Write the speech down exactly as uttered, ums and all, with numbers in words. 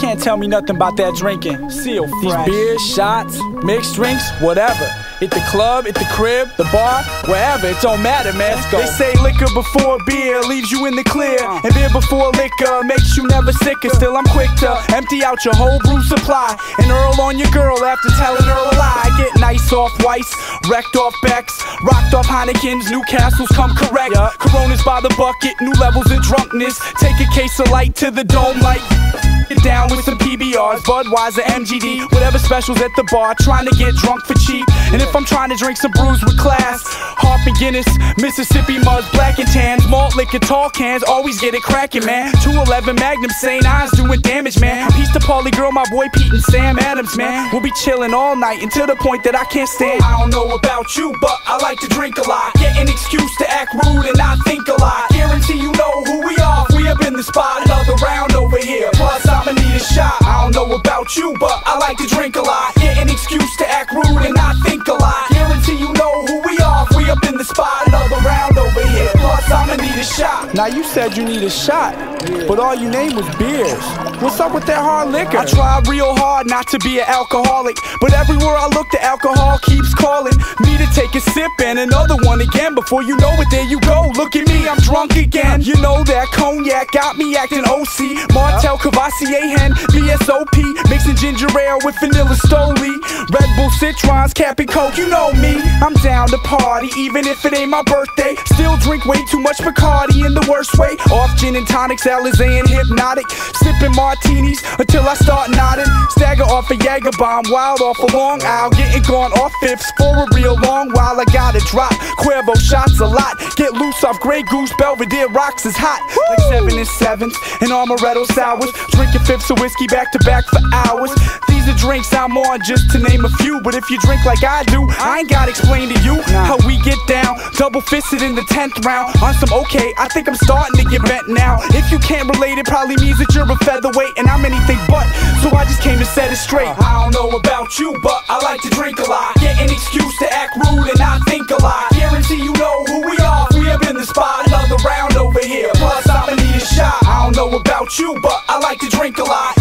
can't tell me nothing about that drinking. Seel fresh. These beers, shots, mixed drinks, whatever. At the club, at the crib, the bar, wherever, it don't matter, man. Let's go. They say liquor before beer leaves you in the clear, uh. and beer before liquor makes you never sicker. Still, I'm quick to empty out your whole brew supply and earl on your girl after telling her a lie. Get nice off wiess, wrecked off becks, rocked off heinekens, Newcastles come correct. Yeah. Coronas by the bucket, new levels of drunkenness. Take a case of lite to the dome like. Get down with some P B Rs, Budweiser, M G D, whatever specials at the bar, trying to get drunk for cheap. And if I'm trying to drink some brews with class, harp and guinness, Mississippi muds, black and tans, malt liquor, tall cans, always get it cracking, man. two eleven magnum, Saint Ides doing damage, man. Peace to Paulie girl, my boy Pete and Sam Adams, man. We'll be chilling all night until the point that I can't stand. I don't know about you, but I like to drink a lot. Get an excuse to act rude and not think a lot. Guarantee you know who we are. We up in the spot, another round over here. Plus I'ma need a shot. I don't know about you, but I like to drink a lot. Get an excuse to act rude and not think a lot. Guarantee you know who we are. We up in the spot, another round over here. Plus I'ma need a shot. Now you said you need a shot, yeah, but all you named was beers. What's up with that hard liquor? I try real hard not to be an alcoholic, but everywhere I look the alcohol keeps calling me to take a sip and another one again. Before you know it, there you go. Look at me, I'm drunk again. You know that cognac got me acting O C. Martel, Cavassier, Hen, B S O P, mixing ginger ale with vanilla stoli. Red Bull, citrons, Cap'n Coke, you know me. I'm down to party, even if it ain't my birthday. Still drink way too much Bacardi in the worst way. Off gin and tonics, Alizé and Hypnotic. Sipping martinis until I start nodding. Stagger off a Jager bomb, wild off a Long Isle. Getting gone off fifths for a real long while. I gotta drop Cuervo shots a lot. Get loose off Grey Goose, Belvedere rocks is hot. Like seven and sevens and Amaretto sours. Drinking fifths of whiskey back to back for hours. These are drinks I'm on, just to name a few. But if you drink like I do, I ain't gotta explain to you how we get down. Double fisted in the tenth round on some okay. I think I'm starting to get bent now. If you can't relate, it probably means that you're a featherweight and I'm anything but. So I just came to set it straight. I don't know about you, but I like to drink a lot. Get an excuse to act rude and not think a lot. Guarantee you know who we are. We up in the spot, another round over here. Plus I'ma need a shot. I don't know about you, but I like to drink a lot.